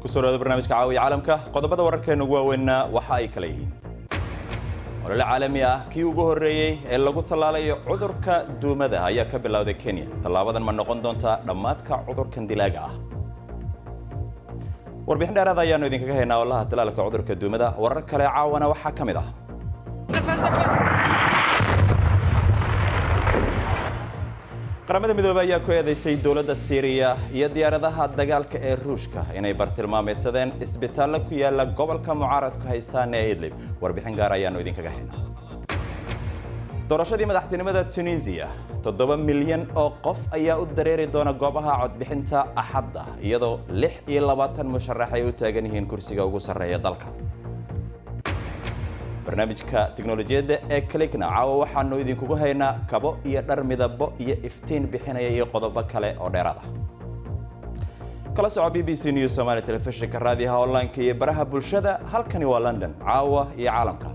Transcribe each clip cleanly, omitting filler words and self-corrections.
kusoo dhawaada barnaamijka caawiya caalamka qodobada wararkeena ugu waaweynna waxa ay kala yihiin olole caalami ah kii ugu horeeyay ee lagu tallaalayo cudurka duumada ayaa ka bilowday Kenya tallaabadan ma noqon doontaa dhamaadka cudurkan dilaaga ah warbixin dheeraad ayaanu idinkaga haynaa wallaha tallaalka cudurka duumada warar kale caawana waxa kamid ah qaramada midoobay ayaa ku eedeysay dawladda Syria iyo diyaaradaha dagaalka ee Ruushka inay bartilmaameedsadeen isbitaalka ku yaala gobolka mucaaradka haystaan ee Idlib warbixin gaar ayaanu idinkaga haynaa doorashadii madaxtinimada Tunisia 7 milyan oo qof ayaa u dareeri doona goobaha codbixinta Axadda iyadoo 26 musharax ay u taagan yihiin kursiga ugu sarreeya dalka barnaamijka tiknoolajiyada ee Clickna caawa waxaanu idinkugu haynaa kabo iyo dhar midabo iyo iftiin bixinaya iyo qodobo kale oo dheeraad ah kala soco BBC News Somali telefishinka raadiyaha online iyo baraha bulshada halkani waa London caawa iyo caalamka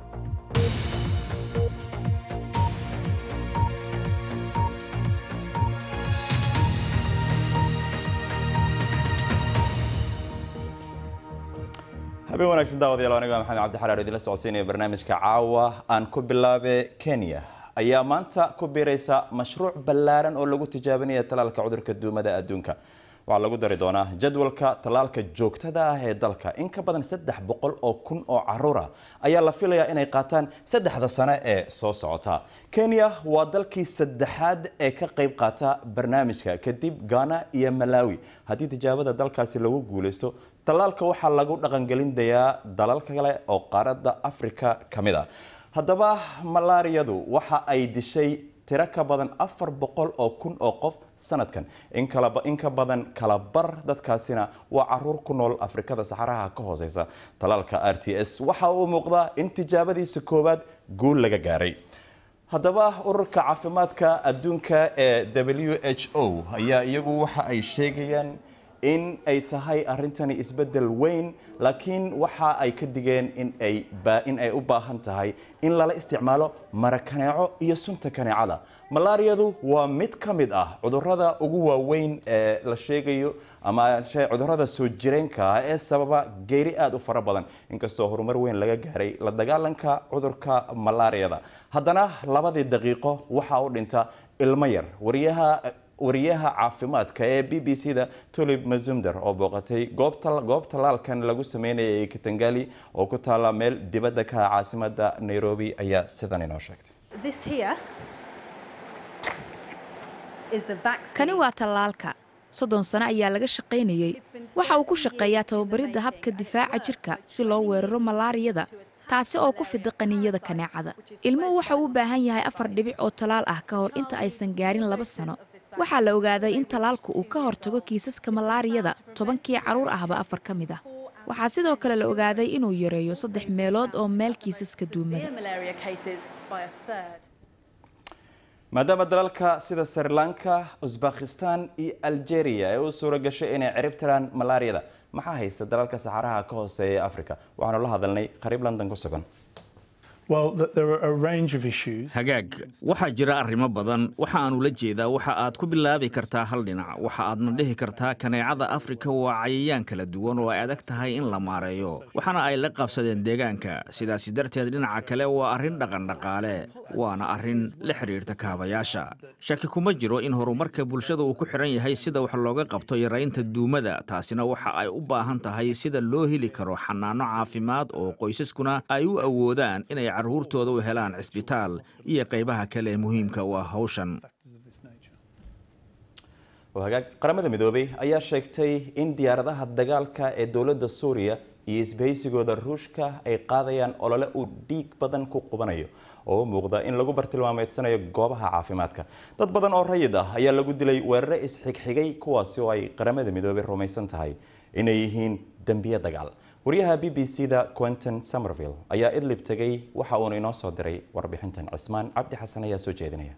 habeen wanaagsan daawadayaal aniga maxamed cabdi xaraar idin la socodsiinaya barnaamijka caawa aan ku bilaabay Kenya ayaa maanta ku biiraysa mashruuc ballaaran oo lagu tijaabinayo tallaalka cudurka duumada adduunka waxa lagu dari doonaa jadwalka tallaalka joogtada ah ee dalka in ka badan 300 oo kun oo caruur ah ayaa la filayaa inay qaataan 3 sano ee soo socota Kenya waa dalkii saddexaad ee ka qayb qaata barnaamijka kadib Ghana iyo Malawi haddii tijaabada dalkaasi lagu guuleysto tallaalka waxa lagu dhaqangelinayaa dalal kale oo qaaradda Afrika kamid ah haddaba malaariyadu waxa ay dishay tiro ka badan 400 oo kun oo qof sanadkan in ka badan kala bar dadkaasina waa caruur ku nool Afrikada saxaraha ka hooseysa tallaalka RTS waxa uu muuqdaa in tijaabadiisa koowaad guul laga gaaray haddaba ururka caafimaadka adduunka ee WHO ayaa iyagu waxa ay sheegayaan in ay tahay arintani isbedel weyn laakiin waxa ay ka digeen in ay u baahan tahay in lala isticmaalo marakaneeco iyo sunta kaneecada malaariyadu waa mid kamid ah cudurrada ugu waaweyn ee la sheegayo ama cudurrada soo jireenka ah ee sababa geeri aad u fara badan inkastoo horumar weyn laga gaaray la dagaalanka cudurka malaariyada haddana 2 daqiiqo waxa uu dhinta ilmo yar wariyaha caafimaadka ee BBC-da Tulip Mazumdar oo booqatay goob tallaalkan lagu sameeyay Kitengela oo ku taala meel dibadda ka caasimada Nairobi ayaa sidan inoo sheegtay kani waa tallaalka 30 sano ayaa laga shaqaynayay waxa uu ku shaqeeyaa tababaridda habka difaaca jirka si loo weeraro malaariyada taasi oo ku fida qaniinyada kaneecada ilmuhu waxa uu u baahan yahay 4 dhibic oo tallaal ah ka hor inta aysan gaarin 2 sano waxaa la ogaaday in tallaalku uu ka hortago kiisaska malaariyada 10 caruur ahba 4 ka mid ah waxaa sidoo kale la ogaaday inuu yareeyo 3 meelood oo meel kiisaska duumada maadaama dalalka sida Sri Lanka, Uzbekistan iyo Algeria ay u suura gashay inay ciribtiraan malaariyada maxaa haysta dalalka saxaraha ka hooseeya Afrika waxaanu la hadalnay qariib London ku sugan hagaag waxaa jira arrimo badan waxa aanu la jeedaa waxa aad ku bilaabi kartaa hal dhinac waxa aadna dhihi kartaa kaneecada Afrika waa cayayaan kala duwan oo ay adag tahay in la maareeyo waxaana ay la qabsadeen deegaanka sidaas darteed dhinaca kale waa arrin dhaqan dhaqaale waana arrin la xiriirta kaabayaasha shaki kuma jiro in horumarka bulshada uu ku xiran yahay sida wax looga qabto yareynta duumada taasina waxa ay u baahan tahay sida loo heli karo xanaano caafimaad oo qoysaskuna ay u awoodaan inay caruurtooda u helaan cisbitaal iyo qaybaha kale muhiimka u ah hawshan qaramada midoobay ayaa sheegtay in diyaaradaha dagaalka ee dawladda Suuriya iyo isbahaysigooda Ruushka ay qaadayaan olole uu dhiig badan ku qubanayo oo muuqda in lagu bartilmaameedsanayo goobaha caafimaadka dad badan oo rayid ah ayaa lagu dilay weeraro isxigxigay kuwaasi oo ay qaramada midoobay rumaysan tahay inay yihiin dambiye dagaal wariyaha BBC-da Quentin Somerville ayaa Idlib tagay waxa uu inoo soo diray warbixintan Cismaan Cabdi Xasan ayaa soo jeedinaya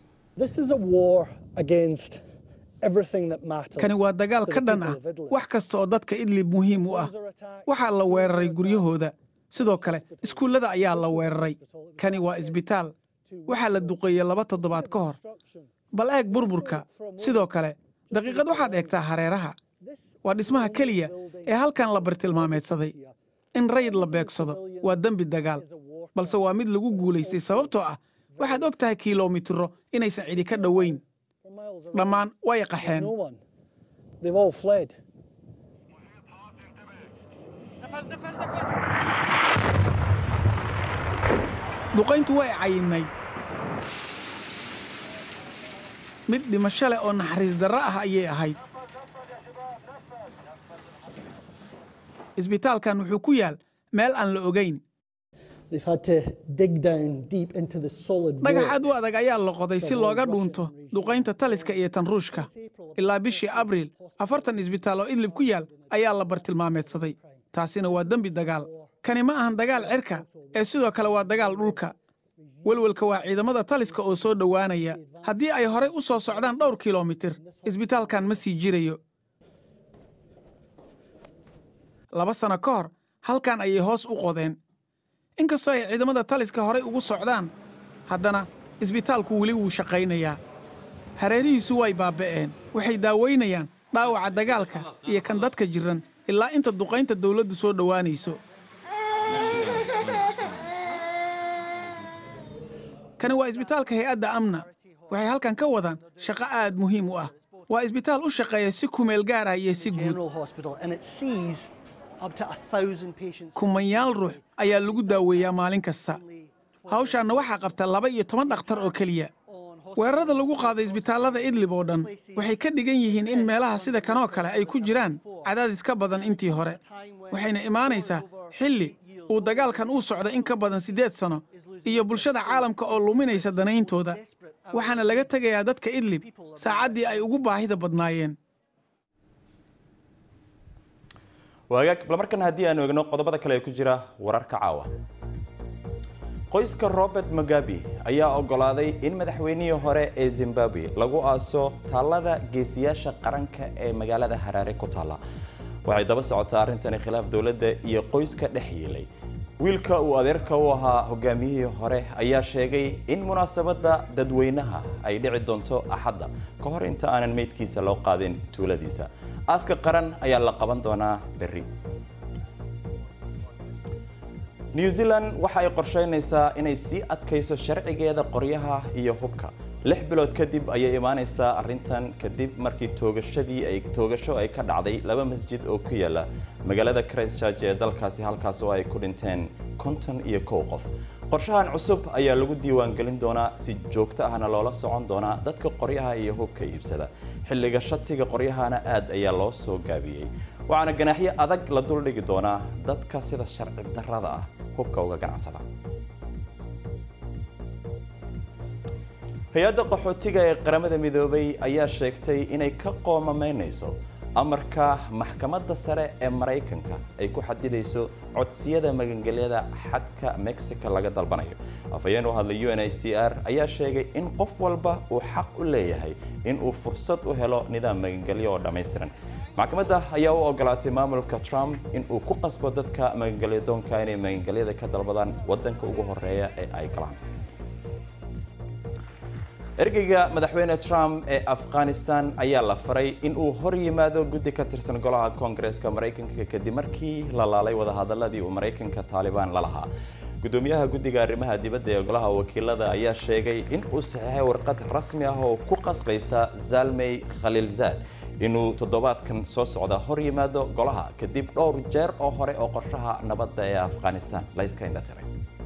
kani waa dagaal ka dhan ah wax kasta oo dadka Idlib muhiim u ah waxa la weeraray guryahooda sidoo kale iskuulada ayaa la weeraray kani waa isbitaal waxa la duqeeyay 2 toddobaad ka hor bal eeg burburka sidoo kale daqiiqad waxaad eegtaa hareeraha waa dhismaha keliya ee halkan la bartilmaameedsaday in rayid la beegsado waa dembi dagaal balse waa mid lagu guulaystay sababtoo ah waxaad og tahay kiilomitiro inaysan cidi ka dhowayn dhammaan way qaxeen duqayntu way cayinayd mid dhimasho leh oo naxariis darro ah ayay ahayd isbitaalkan wuxuu ku yaal meel aan la ogayn dhagax aad u adag ayaa la qoday si looga dhuunto duqaynta taliska iyo tan ruushka ilaa bishii abriil 40 isbitaal oo idlib ku yaal ayaa la bartilmaameedsaday taasina waa dembi dagaal kani ma ahan dagaal cirka ee sidoo kale waa dagaal dhulka welwelka waa ciidamada taliska oo soo dhowaanaya haddii ay horey u soo socdaan dhowr kilomitir isbitaalkan ma sii jirayo 2 sano ka hor halkan ayay hoos u qodeen inkastoo ay ciidamada taliska horey ugu socdaan haddana isbitaalku weli wuu shaqaynayaa hareerihiisu way baaba'een waxay daaweynayaan dhaawaca dagaalka iyo kan dadka jiran ilaa inta duqaynta dawladdu soo dhowaanayso kani waa isbitaalka hay'adda amna waxay halkan ka wadaan shaqo aad muhiim u ah waa isbitaal u shaqeeya si kumeel gaar ah iyo si guud kumanyaal ruux ayaa lagu daaweeyaa maalin kasta hawshaanna waxaa qabta 12 dhakhtar oo keliya weerarada lagu qaaday isbitaallada idlib oo dhan waxay ka dhigan yihiin in meelaha sida kanoo kale ay ku jiraan cadaadis ka badan intii hore waxayna imaanaysaa xilli uu dagaalkan u socda in ka badan 8 sano iyo bulshada caalamka oo luminaysa danayntooda waxaana laga tegayaa dadka idlib saacaddii ay ugu baahida badnaayeen wagaag bal markan haddii aanu eegno qodobada kale ee ku jira wararka caawa qoyska Robert Mugabe ayaa ogolaaday in madaxweynihii hore ee Zimbabwe lagu aaso taalada geesiyaasha qaranka ee magaalada Harare ku taala waxay daba socotaa arrintan khilaaf dawladda iyo qoyska dhex yeelay wiilka uu adeerka u ahaa hogaamiyihii hore ayaa sheegay in munaasabada dadweynaha ay dhici doonto axadda ka hor inta aanan meydkiisa loo qaadin tuuladiisa aaska qaran ayaa la qaban doonaa berri New Zealand waxa ay qorsheynaysaa inay sii adkayso sharcigeeda qoryaha iyo hubka 6 bilood kadib ayay imaanaysaa arrintan kadib markii toogasho ay ka dhacday 2 masjid oo ku yaala magaalada Christchurch ee dalkaasi halkaas oo ay ku dhinteen 51 qof qorshahan cusub ayaa lagu diiwaan gelin doonaa si joogto ahna loola socon doonaa dadka qoryaha iyo hubka iibsada xilliga shatiga qoryahana aad ayaa loo soo gaabiyay waxaana ganaaxyo adag la dul dhigi doonaa dadka sida sharci darrada ah hubka uga ganacsada hay'adda qaxootiga ee qaramada midoobay ayaa sheegtay inay ka qoomameynayso amarka maxkamadda sare ee Mareykanka ay ku xadidayso codsiyada magangelyada xadka Mexico laga dalbanayo afayeen u hadlay UNHCR ayaa sheegay in qof walba uu xaq u leeyahay in uu fursad u helo nidaam magangelyo oo dhameystiran maxkamadda ayaa u ogolaatay maamulka Trump in uu ku qasbo dadka magangelyadoonka inay magangelyada ka dalbadaan wadanka ugu horeeya ee ay galaan ergeyga madaxweyne Trump ee Afghanistan ayaa la faray in uu hor yimaado guddi ka tirsan golaha Congress-ka Mareykanka kadib markii la laalay wada hadaladii uu Mareykanka Taliban la lahaa gudoomiyaha guddiga arrimaha dibadda ee golaha wakiilada ayaa sheegay in uu saxeexay warqad rasmi ah oo ku qasbaysa Zalmay Khalilzad inuu toddobaadkan soo socda hor yimaado golaha kadib dhowr jeer oo hore oo qorshaha nabadda ee Afghanistan la iska indhatiray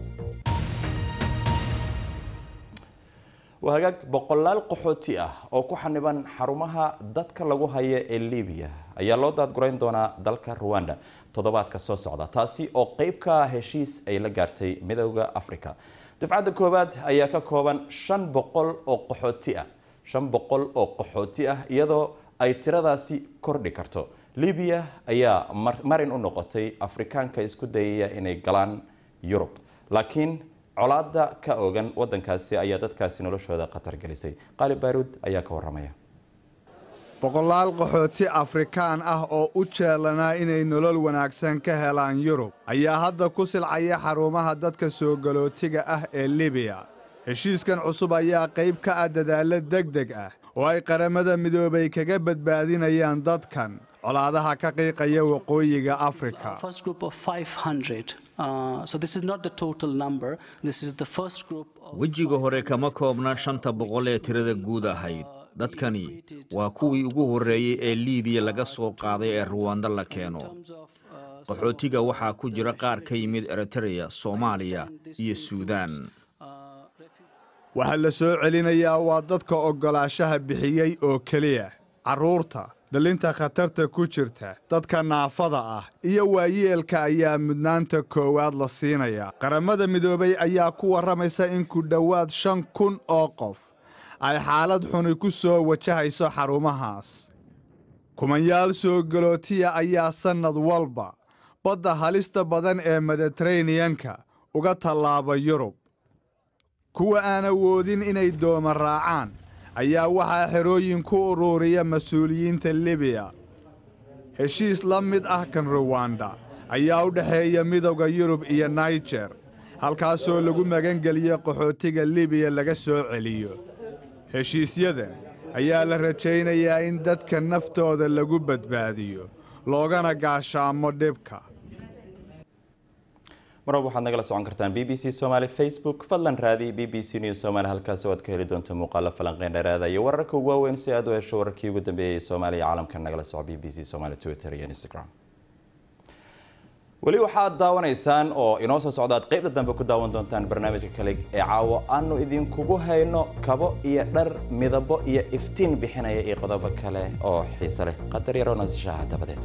وهاجك بقولال قحوتي أو كحنبان حرمها دتك لجو هي ليبيا أي الله دات قرين دونا دلك رواندا تضبط كسوس عدا تاسي أو قيبك هشيس أي لجارتي مدوجا أفريقيا دفعة كوباد أياك كوبان شن بقول أو قحوتي شن بقول أو قحوتي يدو أي ترداسي كردي كرتو ليبيا أيا مرين النقطي أفريقيان كيسكودية إن جلان يوروب لكن colaada ka ogan wadankaasi ayaa dadkaasi noloshooda qatar gelisay qalib baarud ayaa ka waramaya boqolaal qaxooti Afrikaan ah oo u jeelanaa inay nolol wanaagsan ka helaan Yurub ayaa hadda ku silcaya xarumaha dadka soo galootiga ah ee Libiya heshiiskan cusub ayaa qayb ka ah dadaalo degdeg ah oo ay qaramada midoobay kaga badbaadinayaan dadkan colaadaha ka qiiqaya waqooyiga Afrika. wejiga hore kama koobna 500 ee tirada guud ahayd. dadkani waa kuwii ugu horreeyay ee Liibiya laga soo qaaday ee Rwanda la keeno. qaxootiga waxaa ku jira qaar ka yimid Eritrea, Soomaaliya iyo Suudaan. Waxa la soo celinayaa waa dadka ogolaanshaha bixiyay oo kaliya, carruurta, dhalinta khatarta ku jirta, dadka naafada ah iyo waayeelka ayaa mudnaanta koowaad la siinaya. Qaramada Midoobay ayaa ku waramaysa in ku dhowaad 5,000 oo qof ay xaalad xun ku soo wajahayso xarumahaas. kumanyaal soo galootiya ayaa sanad walba badda halista badan ee Mediterranean-ka uga tallaaba Yurub. kuwa aan awoodin inay dooma raacaan ayaa waxaa xerooyin ku ururiya mas'uuliyiinta Libiya. heshiis la mid ah kan Rwanda ayaa u dhaxeeya midowga Yurub iyo Niger, halkaasoo lagu magan geliyo qaxootiga Libiya laga soo celiyo. heshiisyadan ayaa la rajaynayaa in dadka naftooda lagu badbaadiyo, loogana gaashaamo dhibka. marwab waxaad nagala socon kartaan BBC Somali Facebook, fadlan raadi BBC News Somali, halkaas oo aad ka heli doonto muuqaalo falanqeyn dheeraada iyo wararka ugu waaweyn si aad u hesho wararkii ugu dambeeyay Soomaaliya iyo caalamka. nagala soco BBC Somali Twitter iyo Instagram. weli waxaad daawanaysaan oo inoo soo socdaad qaybta dambe ku daawan doontaan barnaamijka kale ee caawa aanu idinkugu hayno kabo iyo dhar midabo iyo iftiin bixinaya iyo qodobo kale oo xiiso leh. qadar yar oo nasashaha dabadeed.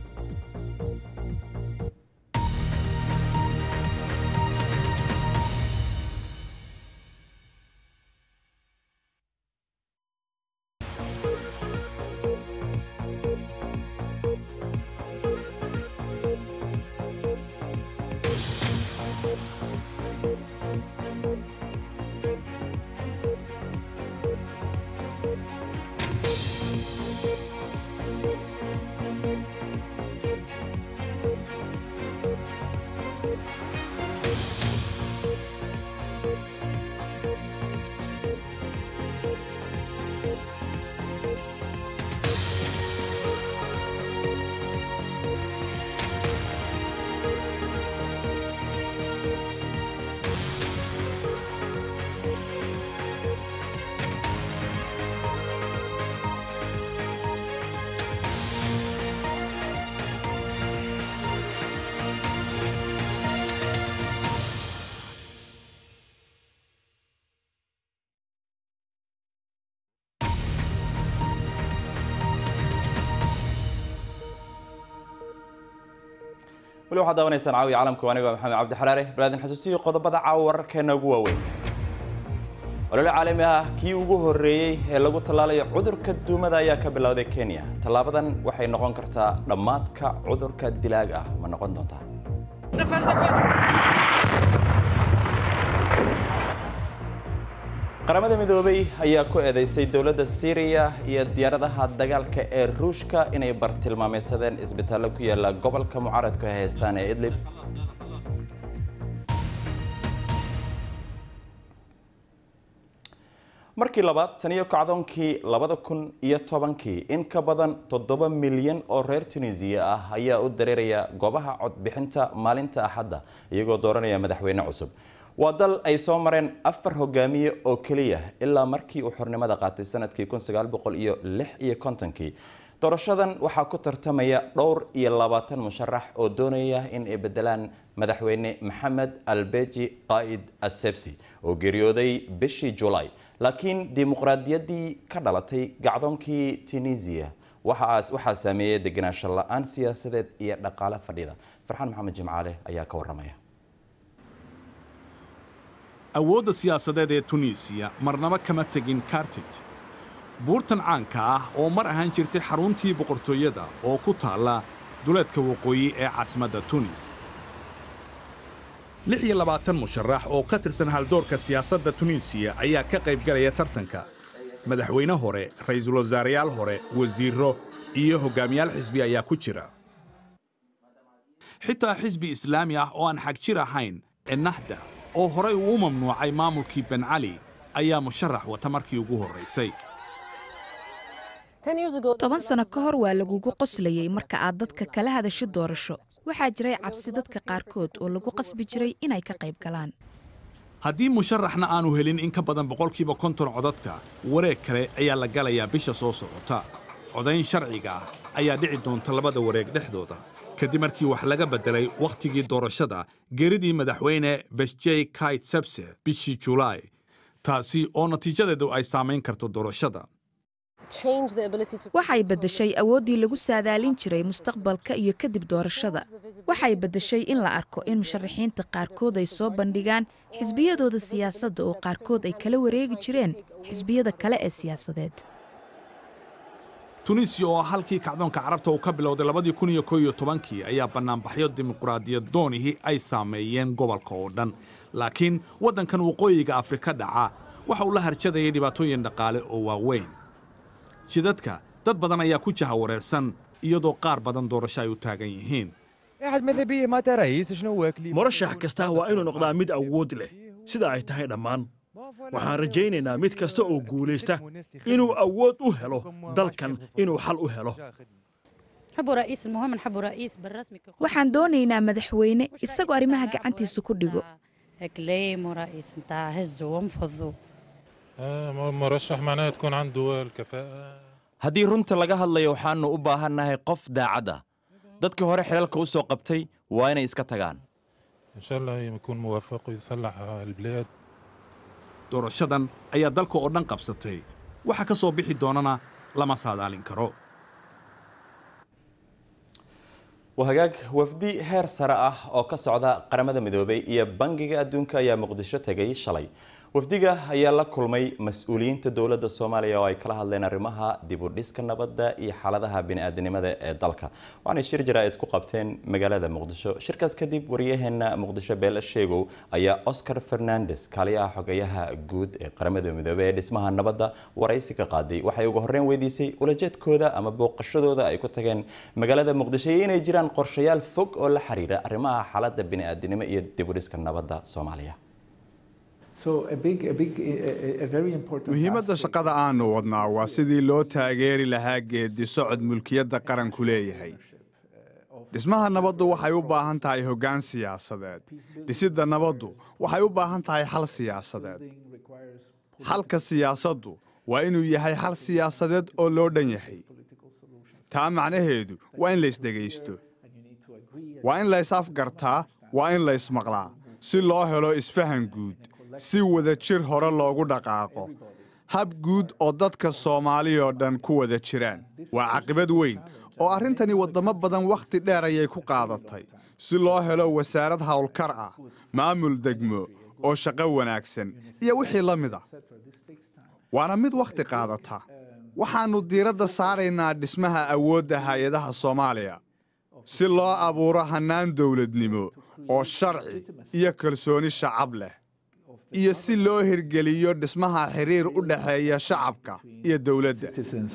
weli waxaad daawanaysaan caawi caalamka. aniga maxamed cabdi xaraare balaadin xasuusiyo qodobada caawa wararkeena ugu waaweyn. olole caalami ah kii ugu horreeyay ee lagu tallaalayo cudurka duumada ayaa ka bilowday Kenya. tallaabadan waxay noqon kartaa dhammaadka cudurka dilaaga ah. ma noqon doontaa? qaramada midoobay ayaa ku eedeysay dowladda Syria iyo diyaaradaha dagaalka ee Ruushka inay bartilmaameedsadeen isbitaallo ku yaala gobolka mucaaradka ee haystaan ee Idlib. markii labaad tan iyo kacdoonkii 2010 in ka badan 7 milyan oo reer Tunisia ah ayaa u dareeraya goobaha codbixinta maalinta Axadda iyagoo dooranaya madaxweyne cusub. waa dal ay soo mareen 4 hogaamiye oo kaliya ilaa markii uu xornimada qaatay sanadkii 1956. doorashadan waxaa ku tartamaya dhowr iyo 20 musharax oo doonaya in ay bedelaan madaxweyne Maxamed Albeji Qaid Essebsi oo geeriyooday bishii July. laakiin dimuqraadiyaddii ka dhalatay gacdoonkii Tunisia waxaa saameeyay deganaansho la'aan siyaasadeed iyo dhaqaale fadhida. Farxaan Maxamed Jimcaale ayaa ka waramaya. awoodda siyaasadeed ee Tunisia marnaba kama tegin Carthage. buurtan caanka ah oo mar ahaan jirtay xaruntii boqortooyada oo ku taala duleedka waqooyi ee caasimadda Tunis. 26 musharax oo ka tirsan haldoorka siyaasadda Tunisia ayaa ka qayb galaya tartanka. madaxweyne hore, ra'iisul wasaareyaal hore, wasiirro iyo hogaamiyaal xisbi ayaa ku jira. xitaa xisbi islaami ah oo aan xag jir ahayn ee Nahda oo horey uu mamnuucay maamulkii Ben Ali ayaa musharax wata markii ugu horeysay. 10 sano ka hor waa lagugu qoslayay marka aad dadka kala hadasho doorasho waxaa jiray cabsi dadka qaarkood oo lagu qasbi jiray inay ka qayb galaan haddii musharaxna aanu helin in ka badan 50% codadka wareeg kale ayaa la galayaa bisha soo socota codayn sharciga ah ayaa dhici doonta labada wareeg dhexdooda kadib markii wax laga bedelay waqtigii doorashada geeridii madaxweyne Beshjay Kayt-Sebse bishii July taasi oo natiijadeedu ay saameyn karto doorashada waxay bedeshay awooddii lagu saadaalin jiray mustaqbalka iyo kadib doorashada waxay bedeshay in la arko in musharaxiinta qaarkood ay soo bandhigaan xisbiyadooda siyaasadda oo qaarkood ay kala wareegi jireen xisbiyada kale ee siyaasadeed Tunisia oo halkii kacdoonka carabta uu ka bilowday 2011 ayaa banaanbaxyo dimuqraadiyad doonihii ay saameeyeen gobolka oo dhan laakiin waddankan waqooyiga Afrika dhaca waxa uu la harjadayay dhibaatooyin dhaqaale oo waaweyn jidadka dad badan ayaa ku jaha wareersan iyadoo qaar badan doorasho ay u taagan yihiin murashax kasta waa inuu noqdaa mid awood leh sida ay tahay dhammaan waxaan rajaynaynaa mid kasta oo guulaysta inuu awood u helo dalkan inuu xal u helo waxaan doonaynaa madaxweyne isagoo arrimaha gacantiisa ku dhigo مرشح معناه تكون عنده الكفاءة haddii runta laga hadlayo waxaanu u baahannahay qof daacad ah dadka hore xilalka u soo qabtay waa inay iska tagaan إن شاء الله يكون موفق ويصلح البلاد doorashadan ayaa dalka oo dhan qabsatay waxa ka soo bixi doonana lama saadaalin karo wahagaag wafdi heer sare ah oo ka socda qaramada midoobay iyo bangiga adduunka ayaa muqdisho tagay shalay wafdiga ayaa la kulmay mas'uuliyiinta dawladda Soomaaliya oo ay kala hadleen arrimaha dib u dhiska nabadda iyo xaaladaha bini'aadanimada ee dalka waxaana shir jaraa'id ku qabteen magaalada Muqdisho shirkaas kadib wariyaheena Muqdisho Beel Sheegow ayaa Oscar Fernandes kaaliyaha xogayaha guud ee qaramada midoobay ee dhismaha nabadda waraysi ka qaaday waxay ugu horreyn weydiisay ulajeedkooda ama booqashadooda ay ku tageen magaalada Muqdisho inay jiraan qorshayaal fog oo la xiriira arrimaha xaaladda bini'aadanimada iyo dib u dhiska nabadda Soomaaliya muhiimadda shaqada aanu wadnaa waa sidii loo taageeri lahaa geedi socod mulkiyadda qaranku leeyahay dhismaha nabaddu waxay u baahan tahay hoggaan siyaasadeed dhisidda nabaddu waxay u baahan tahay xal siyaasadeed xalka siyaasaddu waa inuu yahay xal siyaasadeed oo loo dhan yahay taa macnaheedu waa in laysdhegaysto waa in lays afgartaa waa in laysmaqlaa si loo helo isfahan guud si wada jir hore loogu dhaqaaqo hab guud oo dadka Soomaaliya oo dhan ku wada jiraan waa caqabad weyn oo arrintani wadamo badan waqti dheer ayay ku qaadatay si loo helo wasaarad hawlkar ah maamul degmo oo shaqo wanaagsan iyo wixii la mid ah waana mid waqti qaadata waxaanu diiradda saaraynaa dhismaha awoodda hay'adaha Soomaaliya si loo abuuro hannaan dawladnimo oo sharci iyo kalsooni shacab leh iyo si loo hirgeliyo dhismaha xiriir u dhaxeeya shacabka iyo dawladda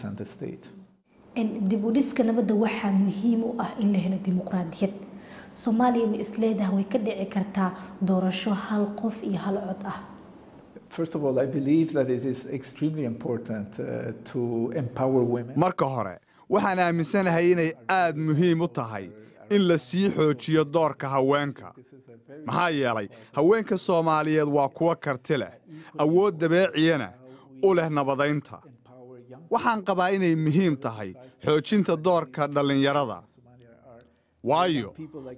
dib u dhiska nabadda waxaa muhiim u ah in la helo dimuqraadiyad Soomaaliya ma isleedahay way ka dhici kartaa doorasho hal qof iyo hal cod ah First of all, I believe that it is extremely important to empower women. marka hore waxaan aaminsanahay inay aad muhiim u tahay in la sii xoojiyo doorka haweenka maxaa yeelay haweenka Soomaaliyeed waa kuwa karti leh awood dabeeciyana u leh nabadaynta waxaan qabaa inay muhiim tahay xoojinta doorka dhalinyarada waayo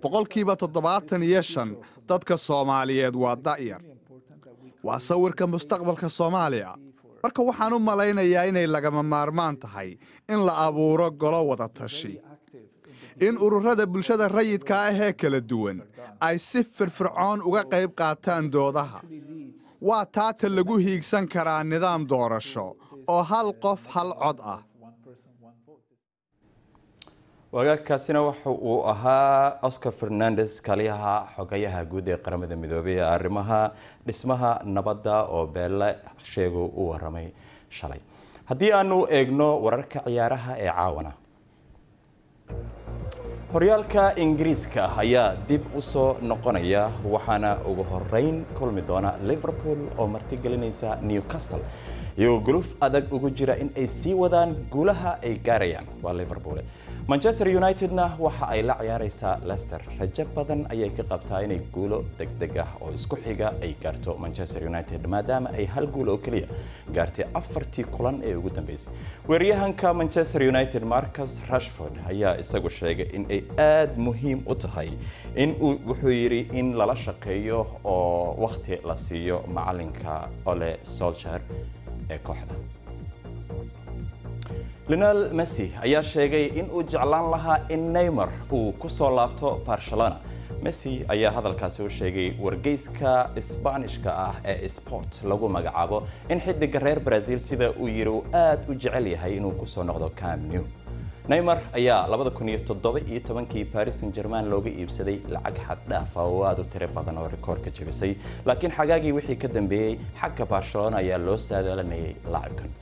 75% dadka Soomaaliyeed waa da'yar waa sawirka mustaqbalka Soomaaliya marka waxaan u malaynayaa inay lagama maarmaan tahay in la abuuro golo wada tashi in ururada bulshada rayidka ah ee kala duwan ay si firfircoon uga qayb qaataan doodaha waa taata lagu hiigsan karaa nidaam doorasho oo hal qof hal cod ah wagaagkaasina waxa uu ahaa Oscar Fernandes kaaliyaha xogayaha guud ee qaramada midoobay ee arrimaha dhismaha nabadda oo Beel Sheegow u waramay shalay haddii aanu eegno wararka ciyaaraha ee caawana horyaalka Ingiriiska ayaa dib u soo noqonaya waxaana ugu horeyn kulmi doona Liverpool oo martigelinaysa Newcastle iyagoo guluf adag ugu jira in ay sii wadaan guulaha ay gaarayaan waa Liverpool. Manchester United-na waxa ay la ciyaaraysaa Leicester. Rajo badan ayay ka qabtaa inay guulo degdeg ah oo isku xiga ay gaarto Manchester United maadaama ay hal guul oo kaliya gaartay 4 kulan ee ugu dambeysay. Weeraryahanka Manchester United Marcus Rashford ayaa isagu sheegay in ay aad muhiim u tahay in uu wuxuu yiri in lala shaqeeyo oo waqti la siiyo macalinka Ole Solskjaer ee kooxda. Lionel Messi ayaa sheegay in uu jeclaan lahaa in Neymar uu ku soo laabto Barcelona. Messi ayaa hadalkaasi u sheegay wargeyska Isbaanishka ah ee Sport lagu magacaabo in xiddiga reer Brazil sida uu yiri uu aad u jecel yahay inuu ku soo noqdo Camp Nou. Neymar ayaa 2017 Paris Saint-Germain looga iibsaday lacag xad dhaaf ah oo aad u tiro badan oo rikoorka jabisay, laakiin xagaagii wixii ka dambeeyay xagga Barcelona ayaa loo saadalanayay lacagkan.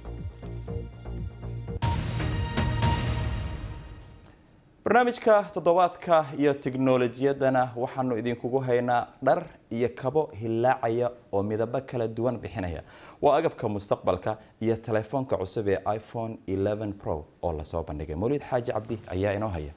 barnaamijka toddobaadka iyo tiknoolajiyadana waxaanu idinkugu haynaa dhar iyo kabo hilaacaya oo midabo kala duwan bixinaya. waa agabka mustaqbalka iyo telefoonka cusub ee iPhone 11 Pro oo la soo bandhigay. Mawlid Xaaji Cabdi ayaa inoo haya.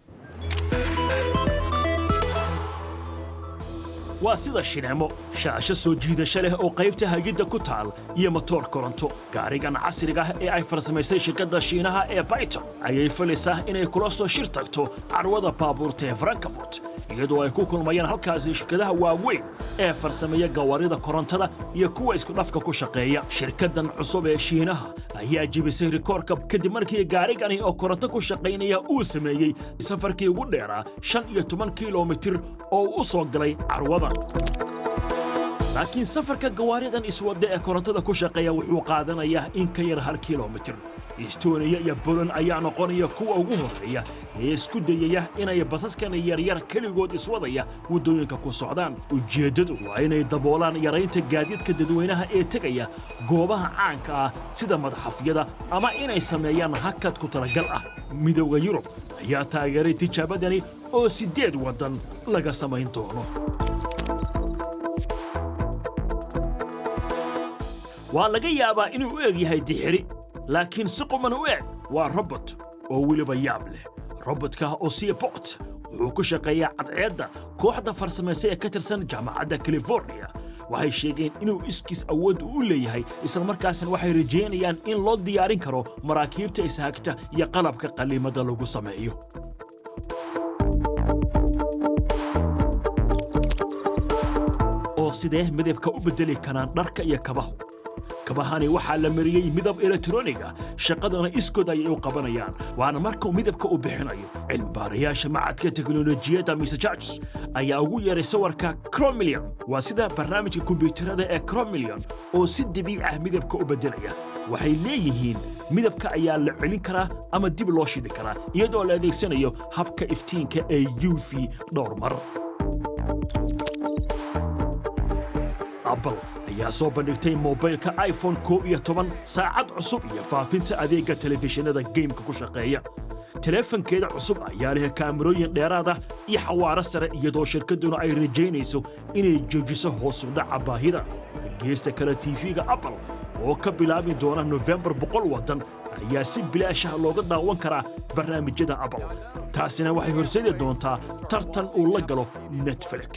waa sida shineemo shaasho soo jiidasho leh oo qaybta hagidda ku taal iyo matoor koronto. gaarigan casriga ah ee ay farsamaysay shirkadda Shiinaha ee Byton ayay filaysaa inay kula soo shir tagto carwada baabuurta ee Frankfurt, iyadoo ay ku kulmayaan halkaasi shirkadaha waaweyn ee farsamaya gawaarida korontada iyo kuwa isku dhafka ku shaqeeya. shirkaddan cusub ee Shiinaha ayaa jibisay rikoorka kadib markii gaarigani oo koronto ku shaqeynaya uu sameeyay safarkii ugu dheeraa 15 kiiloomitir oo u soo galay carwada. laakiin safarka gawaaridan iswada ee korontada ku shaqeeya wuxuu qaadanayaa in ka yar 1 kiiloomitir. Estonia iyo Poland ayaa noqonaya kuwa ugu horeeya ee isku dayaya inay basaskan yaryar kaligood iswadaya wadooyinka ku socdaan. ujeedadu waa inay daboolaan yaraynta gaadiidka dadweynaha ee tegaya goobaha caanka ah sida madaxafyada ama inay sameeyaan hakad ku talagal ah. midowga Yurub ayaa taageeray tijaabadani oo 8 wadan laga samayn doono. waa laga yaabaa inuu u eg yahay dixiri, laakiin si quman u eg waa robot oo weliba yaab leh. robotka Oceanbot wuxuu ku shaqeeyaa cadceedda. kooxda farsamaysa ee ka tirsan jaamacadda California waxay sheegeen inuu iskiis awood u leeyahay, isla markaasna waxay rajeynayaan in loo diyaarin karo maraakiibta ishagta iyo qalabka qaliimada lagu sameeyo. oo sidee midabka u bedeli karaan dharka iyo kabaha? kabahani waxaa la mariyay midab elektroonig ah, shaqadana iskood ayay u qabanayaan, waana markuu midabka u bixinayo. cilmibaarayaasha macadka teknolojiyadda Massachusetts ayaa ugu yeeray sawirka Chromeleon. waa sida barnaamijka kombiyuutarada ee Chromeleon oo si dabiici ah midabka u bedelaya. waxay leeyihiin midabka ayaa la celin karaa ama dib loo shidi karaa iyadoo la adeegsanayo habka iftiinka ee UV dhowr mar. Apple ayaa soo bandhigtay mobilka iPhone 11 saacad cusub iyo faafinta adeegga telefishinada gameka ku shaqeeya. teleefankeeda cusub ayaa leh kaamirooyin dheeraad ah iyo xawaaro sare, iyadoo shirkaduna ay rajaynayso inay joojiso hoos u dhaca baahida. geesta kale TV-ga Apple oo ka bilaabi doona November 100 wadan ayaa si bilaash ah looga daawan karaa barnaamijyada Apple. taasina waxay horseedi doontaa tartan uu la galo Netflix.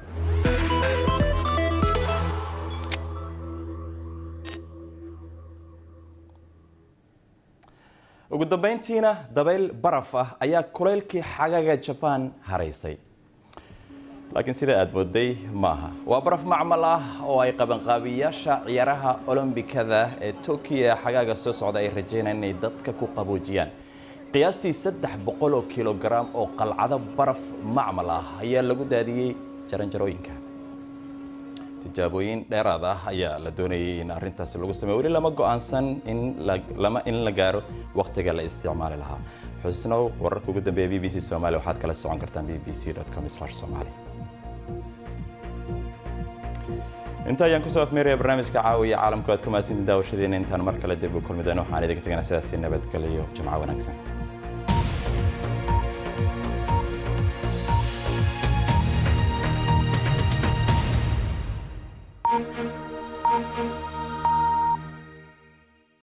ugu dambeyntiina dabayl baraf ah ayaa kuleylkii xagaga Japan haraysay, laakiin sida aad mooday maaha. waa baraf macmal ah oo ay qabanqaabiyaasha ciyaaraha Olombikada ee Tokyo xagaga soo socda ay rajeynayaan inay dadka ku qaboojiyaan. qiyaastii 300 kilogram oo qalcado baraf macmal ah ayaa lagu daadiyay jaranjarooyinka. tijaabooyin dheeraad ah ayaa la doonayay in arrintaasi lagu sameeyo. weli lama go'aansan in la gaaro waqtiga la isticmaali lahaa. xusnow wararka ugu dambeeya BBC Soomaali waxaad kala socon kartaan bbc.com/somali. inta ayaan kusoo afmeeraya barnaamijka caawiya caalamku aad ku mahadsantihiin daawashadeena. intaan mar kale dib u kulmi doono waxaan idinka tegaynaa sidaas nabadgelyo, jimco wanaagsan.